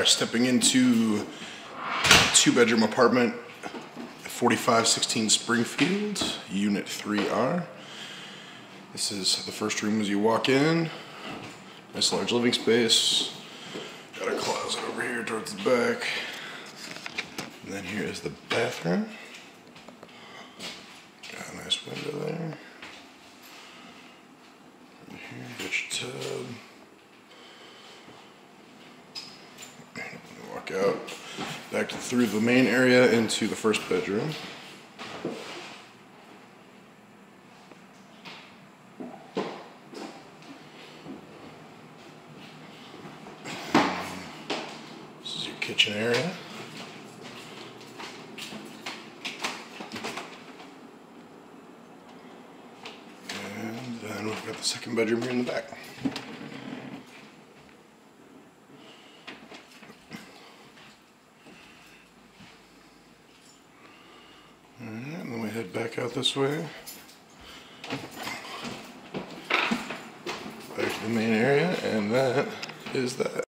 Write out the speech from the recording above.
are stepping into a 2-bedroom apartment, 4516 Springfield, Unit 3R. This is the first room as you walk in. Nice large living space. Got a closet over here towards the back. And then here is the bathroom. Got a nice window there. And here, got your tub. Walk out back through the main area into the first bedroom. This is your kitchen area. And then we've got the second bedroom here in the back. And then we head back out this way. Back to the main area, and that is that.